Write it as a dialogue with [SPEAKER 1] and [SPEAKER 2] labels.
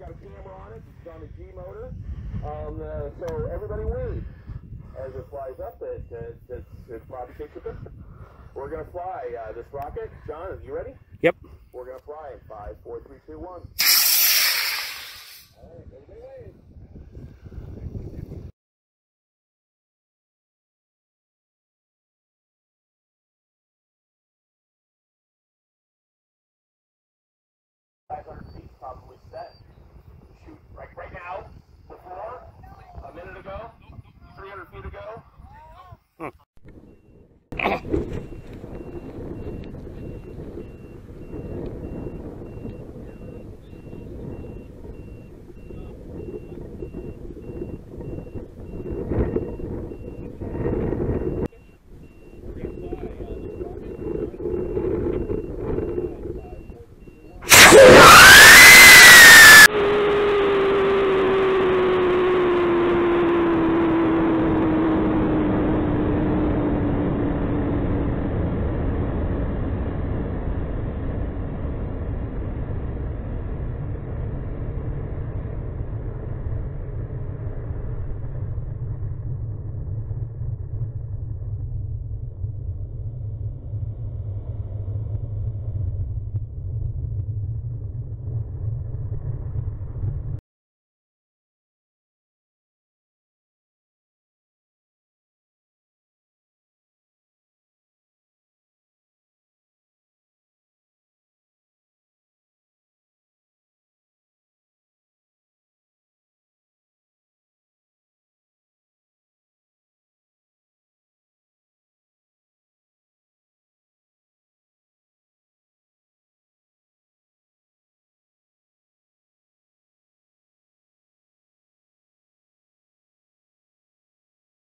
[SPEAKER 1] got a camera on it. It's on the G motor. So everybody wave as it flies up. It probably takes a picture. We're going to fly this rocket. John, are you ready?
[SPEAKER 2] Yep.
[SPEAKER 1] We're going to fly in 5, 4, 3, 2, 1. All right, everybody wave. Feet probably set. Shoot right now. Before, a minute ago, 300 feet ago.